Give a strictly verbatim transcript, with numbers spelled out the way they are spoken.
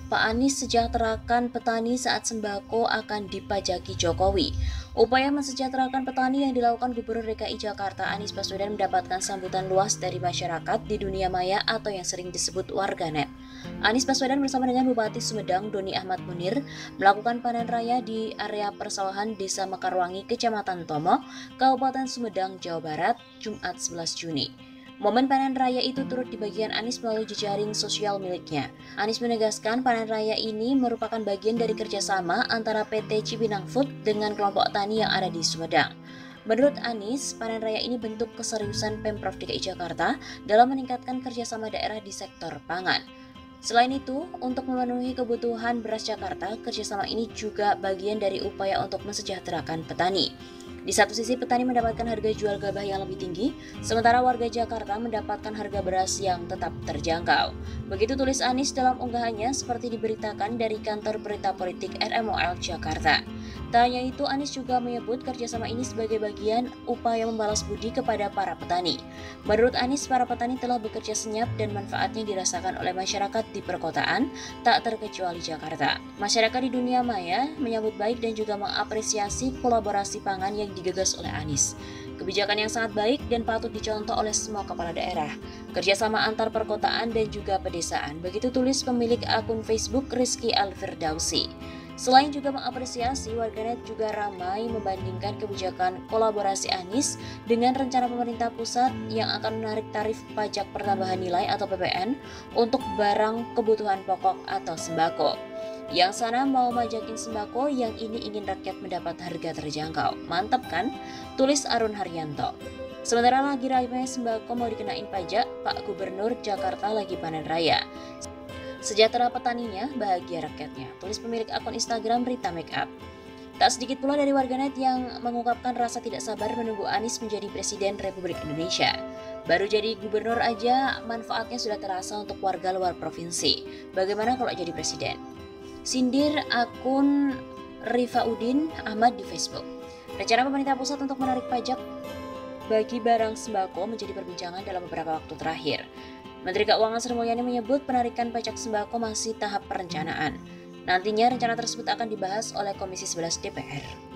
Pak Anies sejahterakan petani saat sembako akan dipajaki Jokowi. Upaya mensejahterakan petani yang dilakukan Gubernur D K I Jakarta Anies Baswedan mendapatkan sambutan luas dari masyarakat di dunia maya atau yang sering disebut warganet. Anies Baswedan bersama dengan Bupati Sumedang Doni Ahmad Munir melakukan panen raya di area persawahan Desa Mekarwangi, Kecamatan Tomo, Kabupaten Sumedang, Jawa Barat, Jumat sebelas Juni. Momen panen raya itu turut dibagikan Anies melalui jejaring sosial miliknya. Anies menegaskan panen raya ini merupakan bagian dari kerjasama antara P T Cipinang Food dengan kelompok tani yang ada di Sumedang. Menurut Anies, panen raya ini bentuk keseriusan Pemprov D K I Jakarta dalam meningkatkan kerjasama daerah di sektor pangan. Selain itu, untuk memenuhi kebutuhan beras Jakarta, kerjasama ini juga bagian dari upaya untuk mensejahterakan petani. Di satu sisi, petani mendapatkan harga jual gabah yang lebih tinggi, sementara warga Jakarta mendapatkan harga beras yang tetap terjangkau. Begitu tulis Anies dalam unggahannya seperti diberitakan dari kantor berita politik R M O L Jakarta. Tak hanya itu, Anies juga menyebut kerjasama ini sebagai bagian upaya membalas budi kepada para petani. Menurut Anies, para petani telah bekerja senyap dan manfaatnya dirasakan oleh masyarakat di perkotaan, tak terkecuali Jakarta. Masyarakat di dunia maya menyambut baik dan juga mengapresiasi kolaborasi pangan yang digagas oleh Anies. Kebijakan yang sangat baik dan patut dicontoh oleh semua kepala daerah. Kerjasama antar perkotaan dan juga pedesaan. Begitu tulis pemilik akun Facebook Rizky Alfirdausi. Selain juga mengapresiasi, warganet juga ramai membandingkan kebijakan kolaborasi Anies dengan rencana pemerintah pusat yang akan menarik tarif pajak pertambahan nilai atau P P N untuk barang kebutuhan pokok atau sembako. Yang sana mau majakin sembako, yang ini ingin rakyat mendapat harga terjangkau. Mantap kan? Tulis Arun Haryanto. Sementara lagi ramai sembako mau dikenain pajak, Pak Gubernur Jakarta lagi panen raya. Sejahtera petaninya, bahagia rakyatnya. Tulis pemilik akun Instagram Rita Makeup. Tak sedikit pula dari warganet yang mengungkapkan rasa tidak sabar menunggu Anies menjadi Presiden Republik Indonesia. Baru jadi gubernur aja, manfaatnya sudah terasa untuk warga luar provinsi. Bagaimana kalau jadi presiden? Sindir akun Rifaudin Ahmad di Facebook. Rencana pemerintah pusat untuk menarik pajak bagi barang sembako menjadi perbincangan dalam beberapa waktu terakhir. Menteri Keuangan Sri Mulyani menyebut penarikan pajak sembako masih tahap perencanaan. Nantinya rencana tersebut akan dibahas oleh Komisi sebelas D P R.